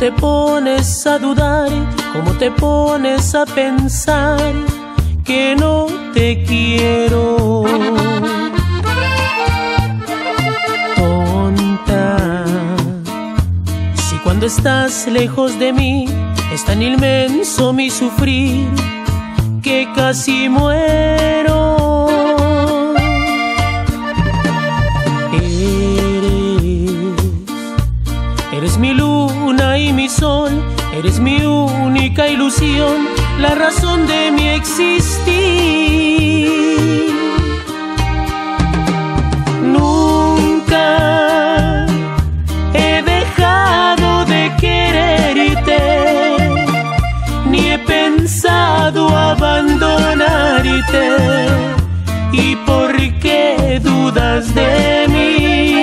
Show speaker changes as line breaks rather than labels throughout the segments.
te pones a dudar? ¿Cómo te pones a pensar que no te quiero? Tonta, si cuando estás lejos de mí es tan inmenso mi sufrir que casi muero. Eres mi luna y mi sol, eres mi única ilusión, la razón de mi existir. Nunca he dejado de quererte, ni he pensado abandonarte. ¿Y por qué dudas de mí?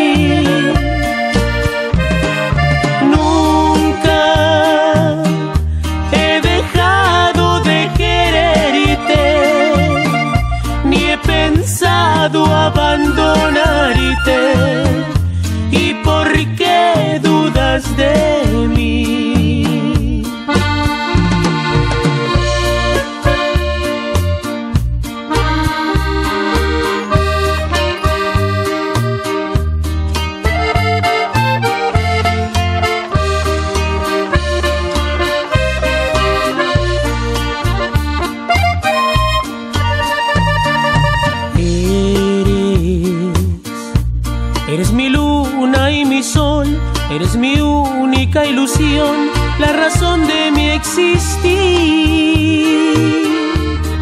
Abandonarte. ¿Y por qué dudas de mí? Eres mi luna y mi sol, eres mi única ilusión, la razón de mi existir.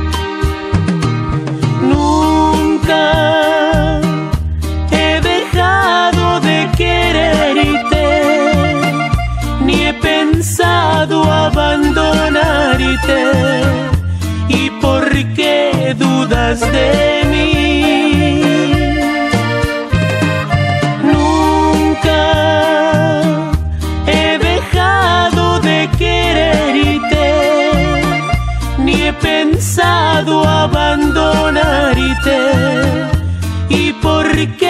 Nunca he dejado de quererte, ni he pensado abandonarte. ¿Y por qué dudas de mí? Pensado abandonarte. ¿Y por qué